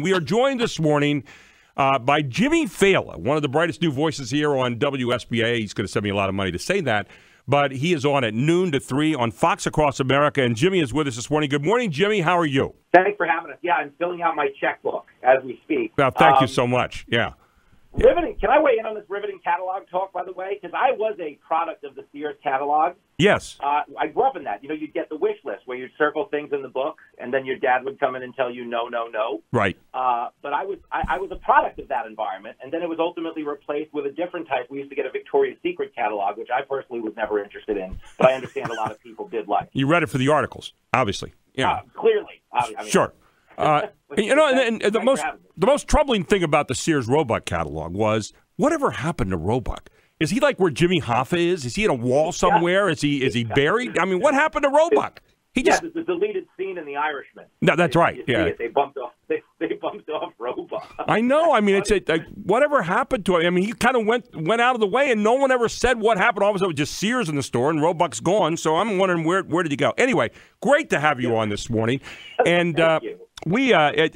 We are joined this morning by Jimmy Failla, one of the brightest new voices here on WSBA. He's going to send me a lot of money to say that, but he is on at noon to 3 on Fox Across America, and Jimmy is with us this morning. Good morning, Jimmy. How are you? Thanks for having us. Yeah, I'm filling out my checkbook as we speak. Well, thank you so much. Yeah. Riveting. Can I weigh in on this riveting catalog talk, by the way? Because I was a product of the Sears catalog. Yes. I grew up in that. You know, you'd get the wish list where you'd circle things in the book, and then your dad would come in and tell you no, no, no. Right. But I was a product of that environment, and then it was ultimately replaced with a different type. We used to get a Victoria's Secret catalog, which I personally was never interested in, but I understand a lot of people did like. You read it for the articles, obviously. Yeah. Clearly. Sure. You know, and the most troubling thing about the Sears Roebuck catalog was whatever happened to Roebuck? Is he like where Jimmy Hoffa is? Is he in a wall somewhere? Is he buried? I mean, what happened to Roebuck? There's a deleted scene in The Irishman. No, that's right. Yeah, they bumped off. They bumped off Roebuck. I know. I mean, it's whatever happened to him. I mean, he kind of went out of the way, and no one ever said what happened. All of a sudden, it was just Sears in the store, and Roebuck's gone. So I'm wondering where did he go? Anyway, great to have you on this morning, and we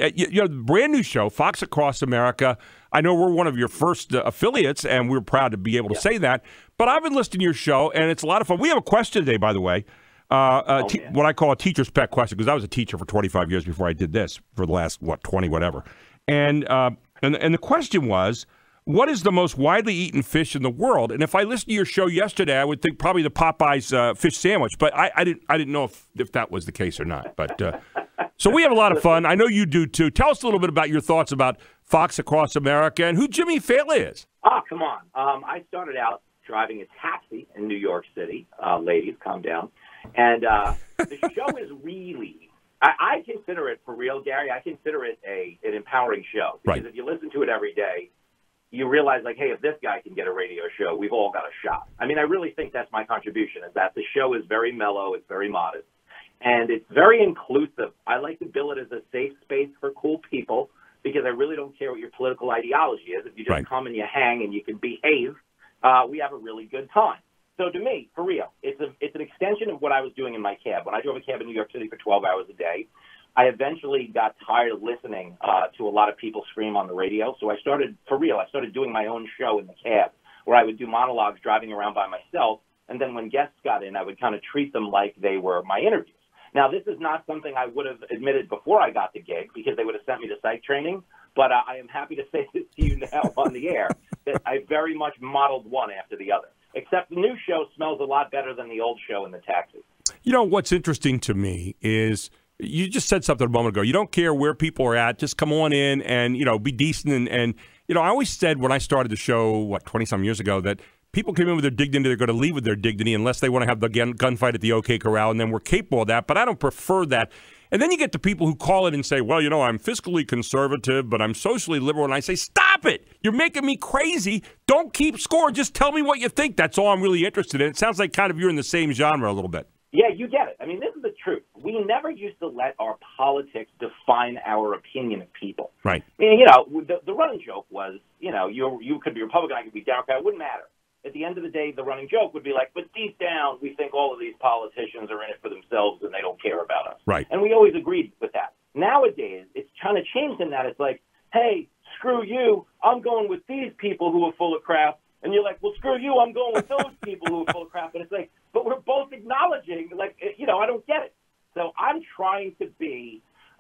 brand new show, Fox Across America. I know we're one of your first affiliates, and we're proud to be able to say that. But I've been listening to your show, and it's a lot of fun. We have a question today, by the way. What I call a teacher's pet question, because I was a teacher for 25 years before I did this for the last 20 whatever, and the question was, what is the most widely eaten fish in the world? And if I listened to your show yesterday, I would think probably the Popeyes fish sandwich, but I didn't know if that was the case or not. But so we have a lot of fun. I know you do too. Tell us a little bit about your thoughts about Fox Across America and who Jimmy Failla is. Oh, come on! I started out driving a taxi in New York City. Ladies, calm down. And the show is really, I consider it, for real, Gary, I consider it an empowering show. Because if you listen to it every day, you realize, like, hey, if this guy can get a radio show, we've all got a shot. I mean, I really think that's my contribution, is that the show is very mellow, it's very modest, and it's very inclusive. I like to bill it as a safe space for cool people, because I really don't care what your political ideology is. If you just come and you hang and you can behave, we have a really good time. So to me, for real, it's an extension of what I was doing in my cab. When I drove a cab in New York City for 12 hours a day, I eventually got tired of listening to a lot of people scream on the radio. So I started doing my own show in the cab, where I would do monologues driving around by myself. And then when guests got in, I would kind of treat them like they were my interviews. Now, this is not something I would have admitted before I got the gig, because they would have sent me to psych training. But I am happy to say this to you now on the air, that I very much modeled one after the other. Except the new show smells a lot better than the old show in the taxi. You know, what's interesting to me is you just said something a moment ago. You don't care where people are at. Just come on in and, be decent. And I always said when I started the show, 20-some years ago, that people come in with their dignity, they're going to leave with their dignity unless they want to have the gunfight at the OK Corral, and then we're capable of that. But I don't prefer that. And then you get the people who call it and say, well, I'm fiscally conservative, but I'm socially liberal. And I say, stop it. You're making me crazy. Don't keep score. Just tell me what you think. That's all I'm really interested in. It sounds like kind of you're in the same genre a little bit. Yeah, you get it. I mean, this is the truth. We never used to let our politics define our opinion of people. Right. I mean, the running joke was, you could be Republican, I could be Democrat. It wouldn't matter. At the end of the day, the running joke would be like, but deep down, we think all of these politicians are in it for themselves and they don't care about us. Right. And we always agreed with that. Nowadays, it's kind of changed in that. It's like, hey, screw you. I'm going with these people who are full of crap. And you're like, well, screw you. I'm going with those people who are full of crap. And it's like, but we're both acknowledging, like, I don't get it. So I'm trying to be,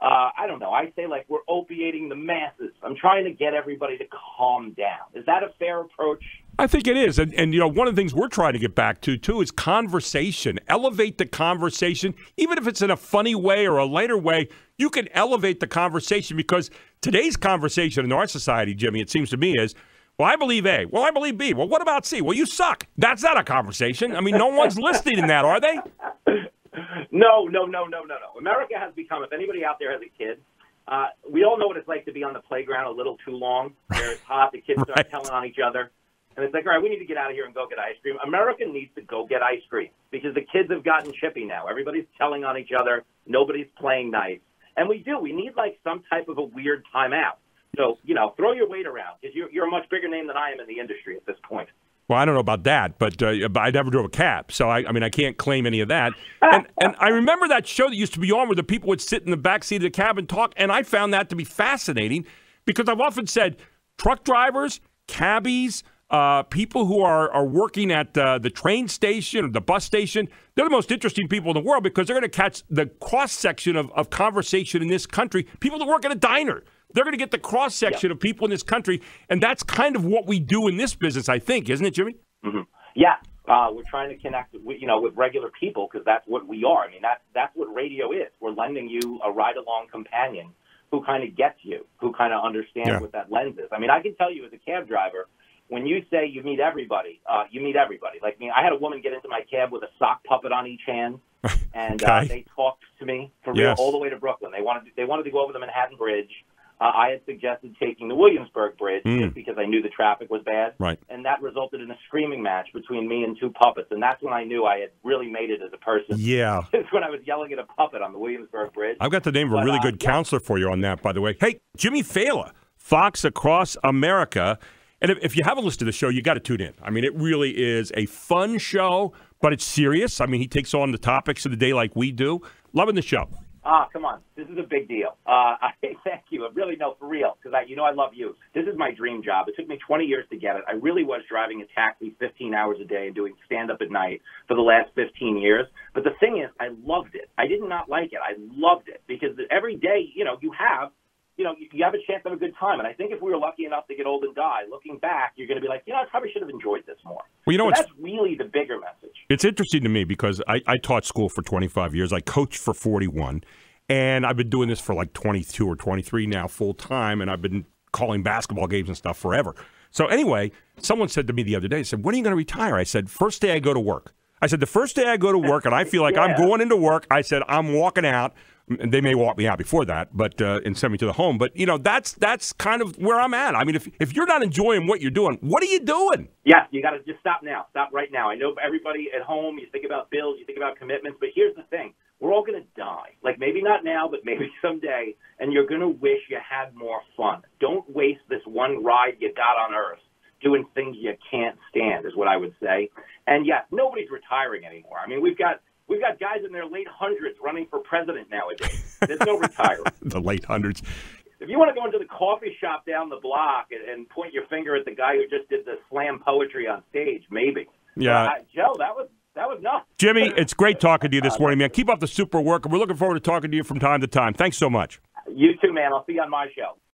I don't know, I say like we're opiating the masses. I'm trying to get everybody to calm down. Is that a fair approach? I think it is. And one of the things we're trying to get back to, too, is conversation. Elevate the conversation. Even if it's in a funny way or a lighter way, you can elevate the conversation, because today's conversation in our society, Jimmy, it seems to me, is, well, I believe A. Well, I believe B. Well, what about C? Well, you suck. That's not a conversation. I mean, no one's listening in that, are they? No. America has become, if anybody out there has a kid, we all know what it's like to be on the playground a little too long, where it's hot, the kids start telling on each other. And it's like, all right, we need to get out of here and go get ice cream. America needs to go get ice cream, because the kids have gotten chippy now. Everybody's telling on each other. Nobody's playing nice. And we do. We need, like, some type of a weird timeout. So, throw your weight around, because you're a much bigger name than I am in the industry at this point. Well, I don't know about that, but I never drove a cab, so I mean, I can't claim any of that. And I remember that show that used to be on where the people would sit in the back seat of the cab and talk, and I found that to be fascinating because I've often said truck drivers, cabbies, people who are working at the train station or the bus station, they're the most interesting people in the world because they're going to catch the cross-section of conversation in this country. People that work at a diner, they're going to get the cross-section of people in this country, and that's kind of what we do in this business, I think, isn't it, Jimmy? Mm-hmm. Yeah. We're trying to connect with regular people because that's what we are. I mean, that's what radio is. We're lending you a ride-along companion who kind of gets you, who kind of understands what that lens is. I mean, I can tell you as a cab driver, when you say you meet everybody, you meet everybody. Like me, I had a woman get into my cab with a sock puppet on each hand, and they talked to me for real all the way to Brooklyn. They wanted to go over the Manhattan Bridge. I had suggested taking the Williamsburg Bridge just because I knew the traffic was bad, and that resulted in a screaming match between me and two puppets, and that's when I knew I had really made it as a person. Yeah. It's when I was yelling at a puppet on the Williamsburg Bridge. I've got the name of a really good counselor for you on that, by the way. Hey, Jimmy Failla, Fox Across America. And if you haven't listened to the show, you got to tune in. I mean, it really is a fun show, but it's serious. I mean, he takes on the topics of the day like we do. Loving the show. Come on. This is a big deal. Thank you. Really, no, for real, because I love you. This is my dream job. It took me 20 years to get it. I really was driving a taxi 15 hours a day and doing stand-up at night for the last 15 years. But the thing is, I loved it. I did not like it. I loved it because every day, you have a chance to have a good time. And I think if we were lucky enough to get old and die, looking back, you're going to be like, I probably should have enjoyed this more. Well, so that's really the bigger message. It's interesting to me because I taught school for 25 years. I coached for 41. And I've been doing this for like 22 or 23 now full time. And I've been calling basketball games and stuff forever. So anyway, someone said to me the other day, said, when are you going to retire? I said, first day I go to work. I said, the first day I go to work and I feel like I'm going into work, I said, I'm walking out. They may walk me out before that, but and send me to the home. But that's kind of where I'm at. I mean, if you're not enjoying what you're doing, what are you doing? Yeah, you got to just stop now. Stop right now. I know everybody at home, you think about bills, you think about commitments, but here's the thing: we're all going to die. Like maybe not now, but maybe someday, and you're going to wish you had more fun. Don't waste this one ride you got on Earth doing things you can't stand, is what I would say. And yes, nobody's retiring anymore. I mean, we've got guys in their late hundreds running for president nowadays. There's no retiring. The late hundreds. If you want to go into the coffee shop down the block and point your finger at the guy who just did the slam poetry on stage, maybe. Yeah. Joe, that was nuts. Jimmy, it's great talking to you this morning, man. Keep up the super work, and we're looking forward to talking to you from time to time. Thanks so much. You too, man. I'll see you on my show.